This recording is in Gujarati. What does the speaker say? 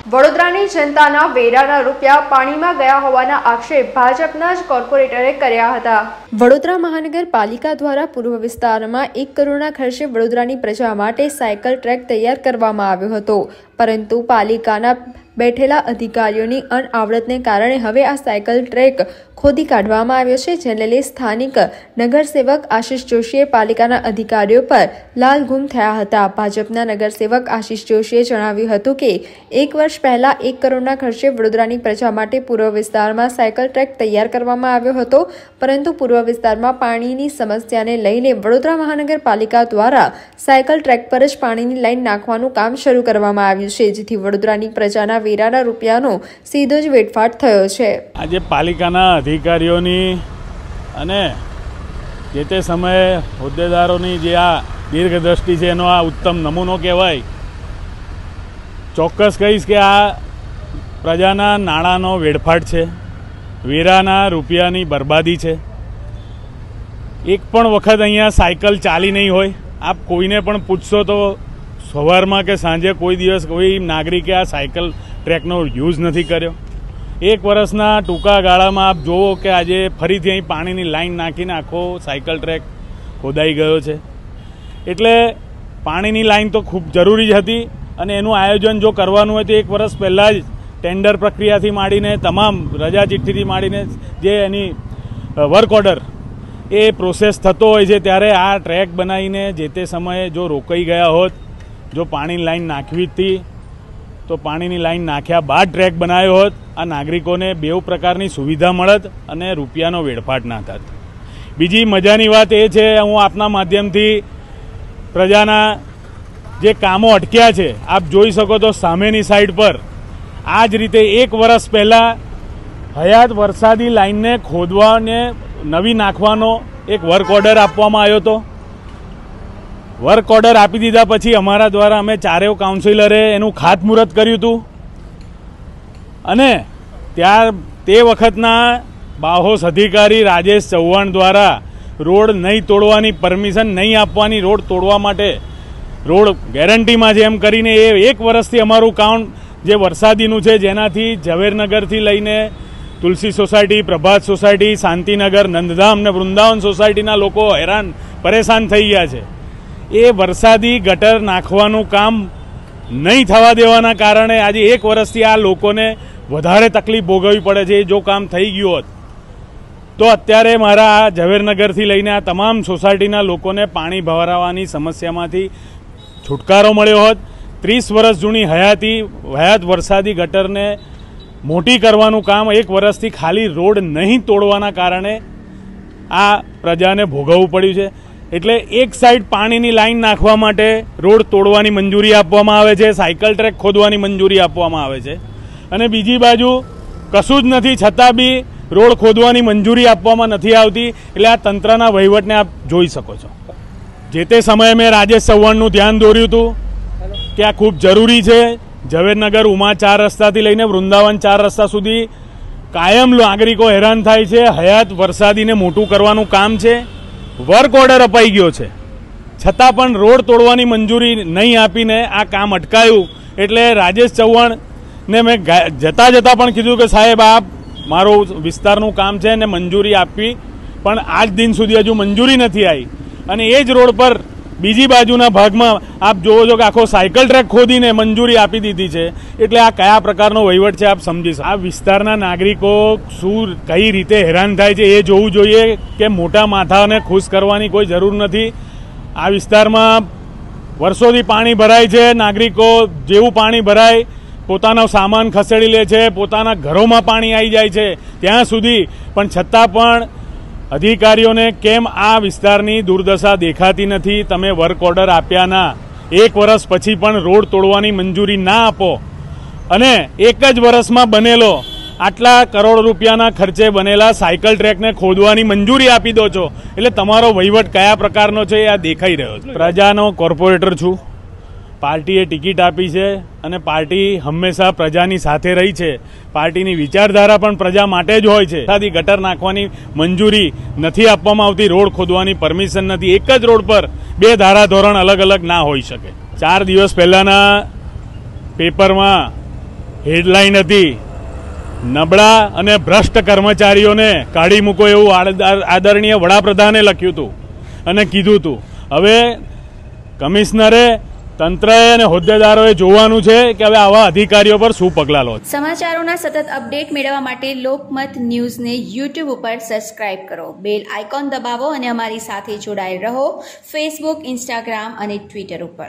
વડોદરાની જનતાના વેરાના રૂપિયા પાણીમાં ગયા હોવાના આક્ષેપ ભાજપના જ કોર્પોરેટરે કર્યા હતા। વડોદરા મહાનગરપાલિકા દ્વારા પૂર્વ વિસ્તારમાં 1 કરોડના ખર્ચે વડોદરાની પ્રજા માટે સાયકલ ટ્રેક તૈયાર કરવામાં આવ્યો હતો, પરંતુ પાલિકાના બેઠેલા અધિકારીઓની અનાવડતને કારણે હવે આ સાયકલ ટ્રેક ખોદી કાઢવામાં આવ્યો છે, જેને લઈ સ્થાનિક નગરસેવક આશિષ જોશીએ પાલિકાના અધિકારીઓ પર લાલઘૂમ થયા હતા। ભાજપના નગરસેવક આશિષ જોશીએ જણાવ્યું હતું કે 1 વર્ષ પહેલા 1 કરોડના ખર્ચે વડોદરાની પ્રજા માટે પૂર્વ વિસ્તારમાં સાયકલ ટ્રેક તૈયાર કરવામાં આવ્યો હતો, પરંતુ પૂર્વ વિસ્તારમાં પાણીની સમસ્યાને લઈને વડોદરા મહાનગરપાલિકા દ્વારા સાયકલ ટ્રેક પર જ પાણીની લાઈન નાખવાનું કામ શરૂ કરવામાં આવ્યું છે, જેથી વડોદરાની પ્રજાના વેરાના રૂપિયાનો સીધો જ વેડફાટ થયો છે। આજે પાલિકાના અધિકારીઓની અને જે તે સમયે હોદ્દેદારોની જે આ દીર્ઘદ્રષ્ટિ છે એનો આ ઉત્તમ નમૂનો કહેવાય। ચોક્કસ કહીશ કે આ પ્રજાના નાણાંનો વેડફાટ છે, વેરાના રૂપિયાની બરબાદી છે। એક પણ વખત અહીંયા સાયકલ ચાલી નહીં હોય। આપ કોઈને પણ પૂછશો તો સવારમાં કે સાંજે કોઈ દિવસ કોઈ નાગરિકે આ સાયકલ ટ્રેકનો યુઝ નથી કર્યો। 1 વર્ષના ટૂંકા ગાળામાં આપ જુઓ કે આજે ફરીથી અહીં પાણીની લાઈન નાખીને આખો સાયકલ ટ્રેક ખોદાઈ ગયો છે। એટલે પાણીની લાઈન તો ખૂબ જરૂરી જ હતી અને એનું આયોજન જો કરવાનું હોય તો 1 વર્ષ પહેલાં જ ટેન્ડર પ્રક્રિયાથી માંડીને તમામ રજા ચિઠ્ઠીથી માંડીને જે એની વર્ક ઓર્ડર એ પ્રોસેસ થતો હોય છે, ત્યારે આ ટ્રેક બનાવીને જે તે સમયે જો રોકાઈ ગયા હોત, જો પાણીની લાઈન નાખવી હતી તો પાણીની લાઈન નાખ્યા બાદ ટ્રેક બનાવ્યો હોત, આ નાગરિકોને બેઉ પ્રકારની સુવિધા મળત અને રૂપિયાનો વેડફાટ ના થાત। બીજી મજાની વાત એ છે, હું આપના માધ્યમથી પ્રજાના જે કામો અટક્યા છે આપ જોઈ શકો તો સામેની સાઈડ પર આ જ રીતે 1 વર્ષ પહેલાં હયાત વરસાદી લાઈનને ખોદવાને નવી નાખવાનો એક વર્ક ઓર્ડર આપવામાં આવ્યો હતો। વર્ક ઓર્ડર આપી દીધા પછી અમારા દ્વારા અમે ચારેય કાઉન્સિલરે એનું ખાતમુહૂર્ત કર્યું હતું અને તે વખતના બાહોશ અધિકારી રાજેશ ચૌહાણ દ્વારા રોડ નહીં તોડવાની પરમિશન નહીં આપવાની, રોડ તોડવા માટે રોડ ગેરંટીમાં છે એમ કરીને એ 1 વર્ષથી અમારું કામ જે વરસાદીનું છે, જેનાથી ઝવેરનગરથી લઈને તુલસી સોસાયટી, પ્રભાત સોસાયટી, શાંતિનગર, નંદધામ ને વૃંદાવન સોસાયટીના લોકો હેરાન પરેશાન થઈ ગયા છે। એ વરસાદી ગટર નાખવાનું કામ નહીં થવા દેવાના કારણે આજે 1 વર્ષથી આ લોકોને વધારે તકલીફ ભોગવવી પડે છે। જો કામ થઈ ગયું હોત તો અત્યારે મારા આ ઝવેરનગરથી લઈને આ તમામ સોસાયટીના લોકોને પાણી ભરાવાની સમસ્યામાંથી છુટકારો મળ્યો હોત। 30 વર્ષ જૂની હયાત વરસાદી ગટરને મોટી કરવાનું કામ 1 વર્ષથી ખાલી રોડ નહીં તોડવાના કારણે આ પ્રજાને ભોગવવું પડ્યું છે। એટલે એક સાઈડ પાણીની લાઈન નાખવા માટે રોડ તોડવાની મંજૂરી આપવામાં આવે છે, સાયકલ ટ્રેક ખોદવાની મંજૂરી આપવામાં આવે છે, અને બીજી બાજુ કશું જ નથી છતાં બી રોડ ખોદવાની મંજૂરી આપવામાં નથી આવતી। એટલે આ તંત્રના વહીવટને આપ જોઈ શકો છો। જે તે સમયે મેં રાજેશ ચૌહાણનું ધ્યાન દોર્યું હતું કે આ ખૂબ જરૂરી છે। ઝવેરનગર ઉમા 4 રસ્તાથી લઈને વૃંદાવન 4 રસ્તા સુધી કાયમ નાગરિકો હેરાન થાય છે। હયાત વરસાદીને મોટું કરવાનું કામ છે, વર્ક ઓર્ડર અપાઈ ગયો છે, છતાં પણ રોડ તોડવાની મંજૂરી નહીં આપીને આ કામ અટકાયું। એટલે રાજેશ ચૌહાણને મેં જતાં પણ કીધું કે સાહેબ આ મારું વિસ્તારનું કામ છે ને મંજૂરી આપવી, પણ આજ દિન સુધી હજુ મંજૂરી નથી આવી। અને એ જ રોડ પર બીજી બાજુના ભાગમાં આપ જોવો છો કે આખો સાયકલ ટ્રેક ખોદીને મંજૂરી આપી દીધી છે। એટલે આ કયા પ્રકારનો વહીવટ છે આપ સમજી શકો। આ વિસ્તારના નાગરિકો શું કઈ રીતે હેરાન થાય છે એ જોવું જોઈએ કે મોટા માથાને ખુશ કરવાની કોઈ જરૂર નથી। આ વિસ્તારમાં વર્ષોથી પાણી ભરાય છે, નાગરિકો જેવું પાણી ભરાય પોતાનો સામાન ખસેડી લે છે, પોતાના ઘરોમાં પાણી આવી જાય છે ત્યાં સુધી, પણ છતાં પણ અધિકારીઓને કેમ આ વિસ્તારની દુર્દશા દેખાતી નથી? તમે વર્ક ઓર્ડર આપ્યાના 1 વર્ષ પછી પણ રોડ તોડવાની મંજૂરી ના આપો અને 1 જ વર્ષમાં બનેલો આટલા કરોડ રૂપિયાના ખર્ચે બનેલા સાયકલ ટ્રેકને ખોદવાની મંજૂરી આપી દો છો। એટલે તમારો વહીવટ કયા પ્રકારનો છે એ આ દેખાઈ રહ્યો છે। પ્રજાનો કોર્પોરેટર છું, પાર્ટીએ ટિકિટ આપી છે અને પાર્ટી હંમેશા પ્રજાની સાથે રહી છે। પાર્ટીની વિચારધારા પણ પ્રજા માટે જ હોય છે। સાદી ગટર નાખવાની મંજૂરી નથી આપવામાં આવતી, રોડ ખોદવાની પરમિશન નથી। એક જ રોડ પર 2 ધારાધોરણ અલગ અલગ ના હોઈ શકે। 4 દિવસ પહેલાના પેપરમાં હેડલાઇન હતી, નબળા અને ભ્રષ્ટ કર્મચારીઓને કાઢી મૂકો એવું આદરણીય વડાપ્રધાને લખ્યું હતું અને કીધું હતું. હવે કમિશનરે, તંત્રએ અને હોદ્દેદારોએ જોવાનું છે કે હવે આવા અધિકારીઓ પર શું પગલાં લો. સમાચારોના સતત અપડેટ મેળવવા માટે લોકમત ન્યૂઝને યુટ્યુબ ઉપર સબસ્ક્રાઇબ કરો, બેલ આઇકોન દબાવો અને અમારી સાથે જોડાયેલ રહો ફેસબુક, ઇન્સ્ટાગ્રામ અને ટ્વિટર ઉપર.